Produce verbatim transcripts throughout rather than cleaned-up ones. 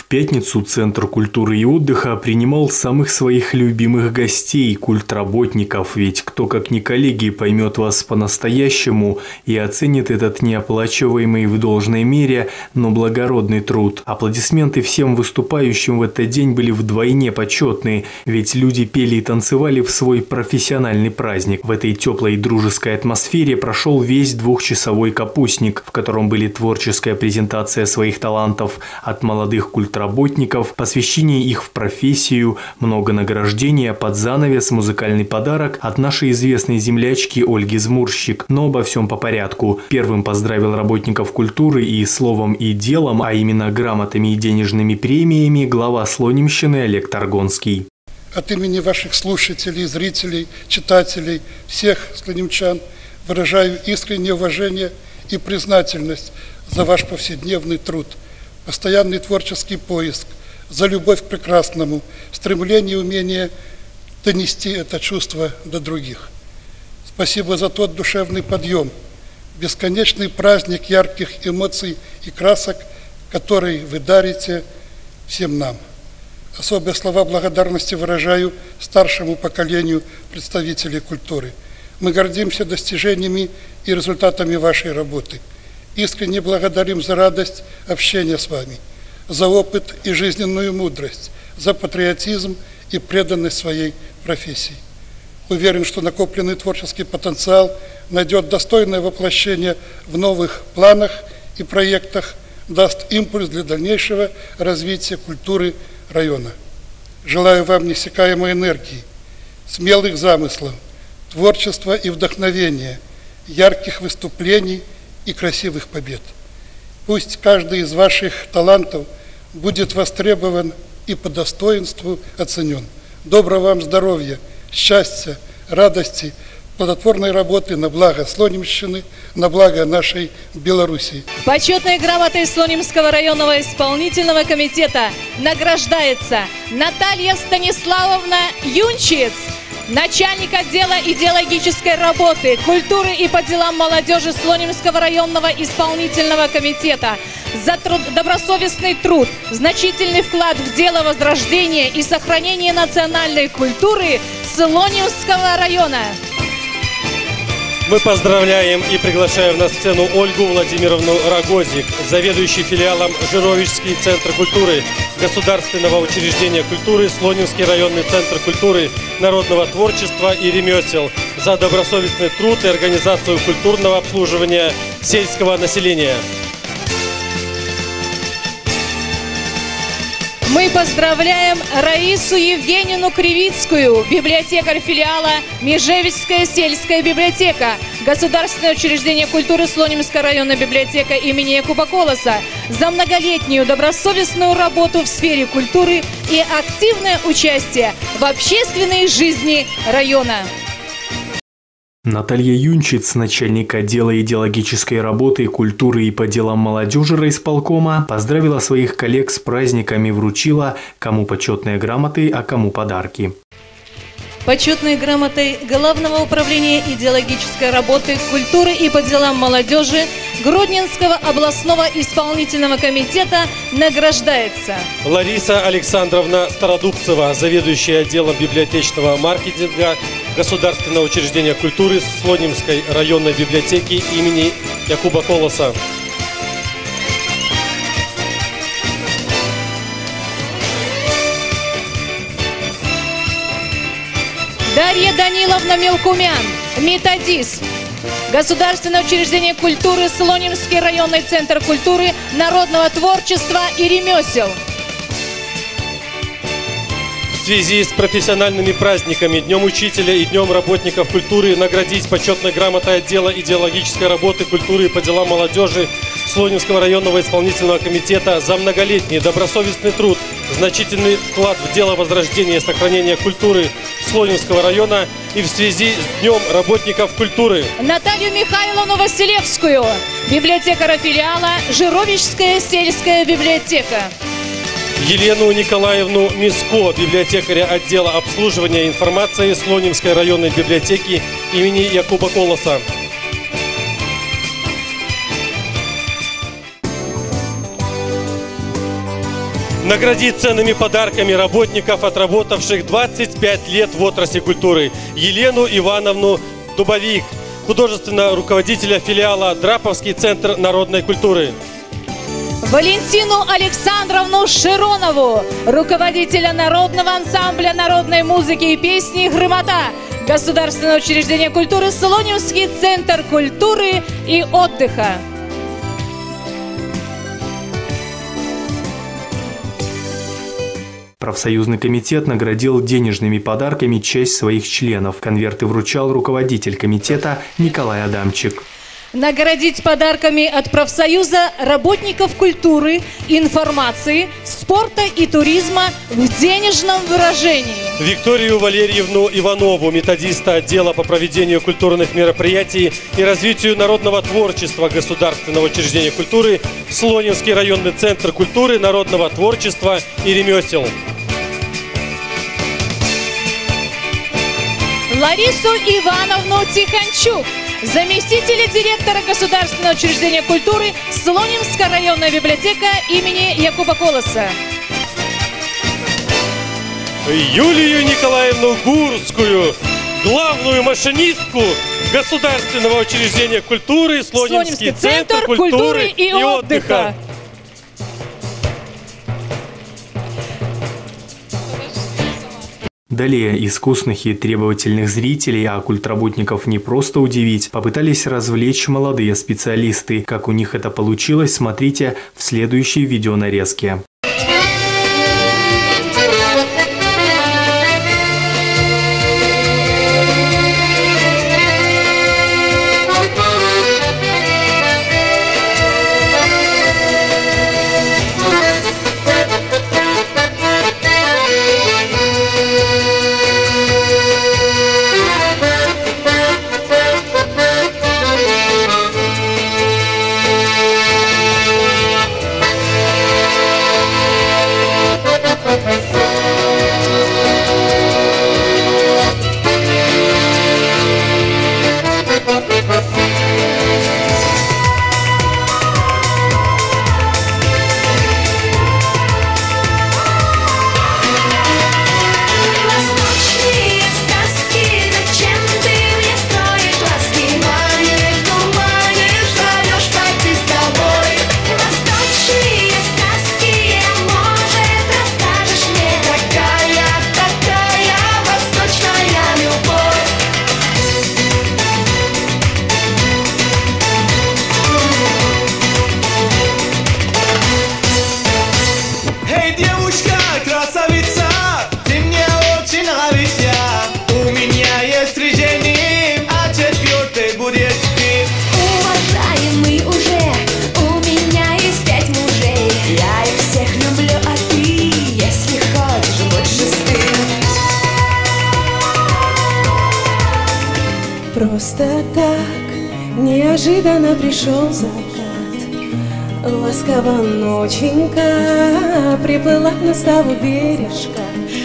пятницу Центр культуры и отдыха принимал самых своих любимых гостей, культработников, ведь кто как не коллеги поймет вас по-настоящему и оценит этот неоплачиваемый в должной мере, но благородный труд. Аплодисменты всем выступающим в этот день были вдвойне почетные, ведь люди пели и танцевали в свой профессиональный праздник. В этой теплой и дружеской атмосфере прошел весь двухчасовой капустник, в котором были творческая презентация своих талантов от молодых культработников, работников, посвящение их в профессию, много награждения, под занавес музыкальный подарок от нашей известной землячки Ольги Змурщик. Но обо всем по порядку. Первым поздравил работников культуры и словом, и делом, а именно грамотами и денежными премиями, глава Слонимщины Олег Таргонский. От имени ваших слушателей, зрителей, читателей, всех слонимчан выражаю искреннее уважение и признательность за ваш повседневный труд, постоянный творческий поиск, за любовь к прекрасному, стремление и умение донести это чувство до других. Спасибо за тот душевный подъем, бесконечный праздник ярких эмоций и красок, который вы дарите всем нам. Особые слова благодарности выражаю старшему поколению представителей культуры. Мы гордимся достижениями и результатами вашей работы. Искренне благодарим за радость общения с вами, за опыт и жизненную мудрость, за патриотизм и преданность своей профессии. Уверен, что накопленный творческий потенциал найдет достойное воплощение в новых планах и проектах, даст импульс для дальнейшего развития культуры района. Желаю вам неиссякаемой энергии, смелых замыслов, творчества и вдохновения, ярких выступлений и красивых побед. Пусть каждый из ваших талантов будет востребован и по достоинству оценен. Доброго вам здоровья, счастья, радости, плодотворной работы на благо Слонимщины, на благо нашей Белоруссии. Почетной грамотой Слонимского районного исполнительного комитета награждается Наталья Станиславовна Юнчиц, начальник отдела идеологической работы, культуры и по делам молодежи Слонимского районного исполнительного комитета за труд, добросовестный труд, значительный вклад в дело возрождения и сохранения национальной культуры Слонимского района. Мы поздравляем и приглашаем на сцену Ольгу Владимировну Рогозик, заведующий филиалом Жировичский центр культуры Государственного учреждения культуры Слонимский районный центр культуры, народного творчества и ремесел за добросовестный труд и организацию культурного обслуживания сельского населения. Мы поздравляем Раису Евгеньевну Кривицкую, библиотекарь филиала Межевичская сельская библиотека, Государственное учреждение культуры Слонимская районная библиотека имени Якуба Колоса, за многолетнюю добросовестную работу в сфере культуры и активное участие в общественной жизни района. Наталья Юнчиц, начальник отдела идеологической работы, культуры и по делам молодежи райисполкома, поздравила своих коллег с праздниками, вручила кому почетные грамоты, а кому подарки. Почетной грамотой Главного управления идеологической работы, культуры и по делам молодежи Гродненского областного исполнительного комитета награждается Лариса Александровна Стародубцева, заведующая отделом библиотечного маркетинга Государственного учреждения культуры Слонимской районной библиотеки имени Якуба Колоса. Дарья Даниловна Мелкумян, методист, Государственное учреждение культуры Слонимский районный центр культуры, народного творчества и ремесел. В связи с профессиональными праздниками, Днем учителя и Днем работников культуры наградить почетной грамотой отдела идеологической работы, культуры и по делам молодежи Слонимского районного исполнительного комитета за многолетний добросовестный труд, значительный вклад в дело возрождения и сохранения культуры Слонимского района и в связи с Днем работников культуры Наталью Михайловну Василевскую, библиотекаря филиала Жировичская сельская библиотека. Елену Николаевну Миско, библиотекаря отдела обслуживания информации Слонимской районной библиотеки имени Якуба Колоса. наградить ценными подарками работников, отработавших двадцать пять лет в отрасли культуры: Елену Ивановну Дубовик, художественного руководителя филиала Драповский центр народной культуры; Валентину Александровну Широнову, руководителя народного ансамбля народной музыки и песни «Грамота», Государственное учреждение культуры Слонимский центр культуры и отдыха. Профсоюзный комитет наградил денежными подарками часть своих членов. Конверты вручал руководитель комитета Николай Адамчик. Наградить подарками от профсоюза работников культуры, информации, спорта и туризма в денежном выражении. Викторию Валерьевну Иванову, методиста отдела по проведению культурных мероприятий и развитию народного творчества Государственного учреждения культуры Слонимский районный центр культуры, народного творчества и ремесел. Ларису Ивановну Тихончук, заместителя директора Государственного учреждения культуры Слонимская районная библиотека имени Якуба Колоса. Юлию Николаевну Гурскую, главную машинистку Государственного учреждения культуры Слонимский центр культуры и отдыха. Далее искусных и требовательных зрителей, а культработников не просто удивить, попытались развлечь молодые специалисты. Как у них это получилось, смотрите в следующей видеонарезке. Просто так неожиданно пришел закат, ласково ноченька приплыла к наставу бережка.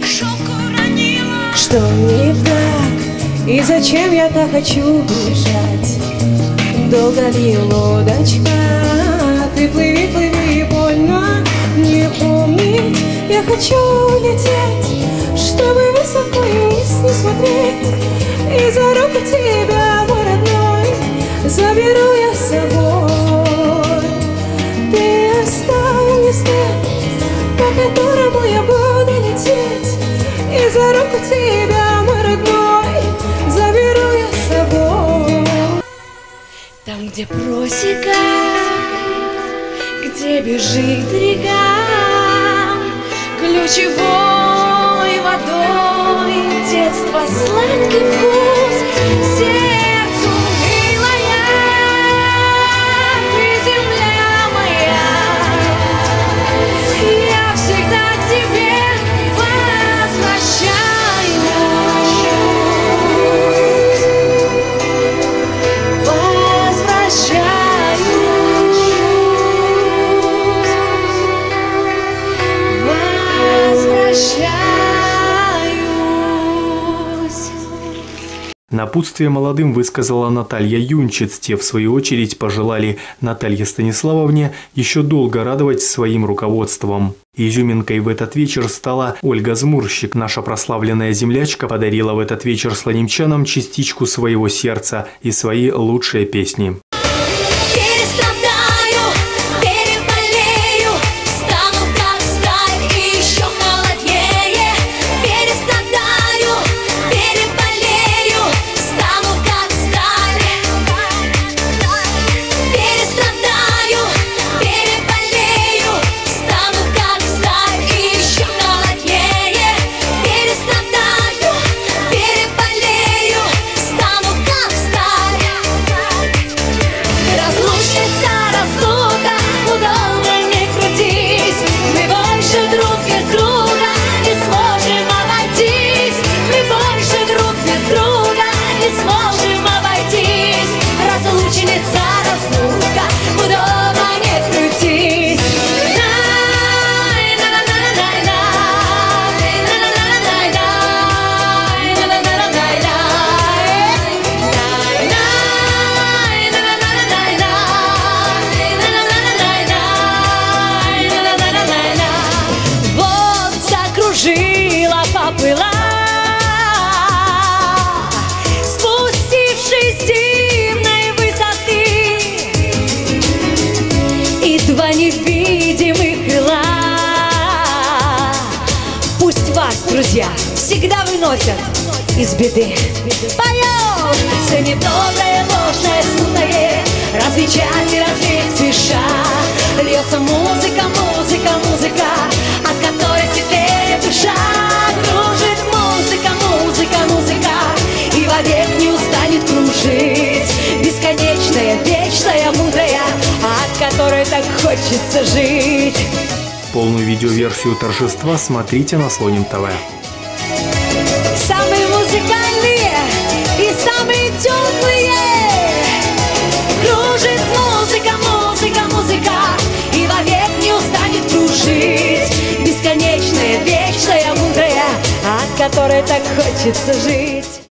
Что не так и зачем я так хочу бежать? Долго ли лодочка? Ты плыви, плыви, больно не помнить. Я хочу лететь, чтобы высоко и вниз не смотреть. И за руку тебя, мой родной, заберу я с собой. Ты оставил мне след, по которому я буду лететь. И за руку тебя, мой родной, заберу я с собой. Там, где просека, где бежит река, ключевой водой детства сладкий вкус. Сердцу милая, ты земля моя, я всегда к тебе Напутствие молодым высказала Наталья Юнчиц. Те, в свою очередь, пожелали Наталье Станиславовне еще долго радовать своим руководством. Изюминкой в этот вечер стала Ольга Змурщик. Наша прославленная землячка подарила в этот вечер слонимчанам частичку своего сердца и свои лучшие песни. Жила, поплыла, спустившись с дивной высоты, и два невидимых крыла пусть вас, друзья, всегда выносят из беды. Поем! Все недоброе, ложное, смутное различать и развеять спеша. Льется музыка, музыка, музыка, от которой светлеет душа. Кружит музыка, музыка, музыка, и вовек не устанет кружить. Бесконечная, вечная, мудрая, от которой так хочется жить. Полную видеоверсию торжества смотрите на Слоним ТВ. Самые музыкальные и самые теплые. Кружит музыка, музыка, музыка, и вовек не устанет кружить. Бесконечная, вечная, мудрая, от которой так хочется жить.